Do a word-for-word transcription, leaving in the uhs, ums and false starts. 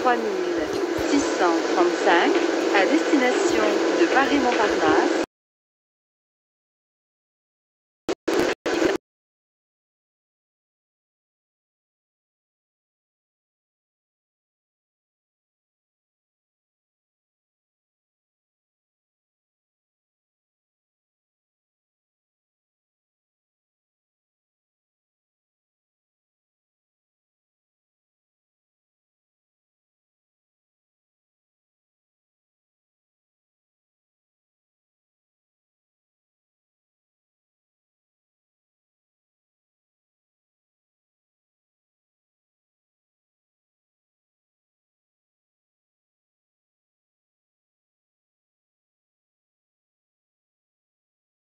trois mille six cent trente-cinq à destination de Paris-Montparnasse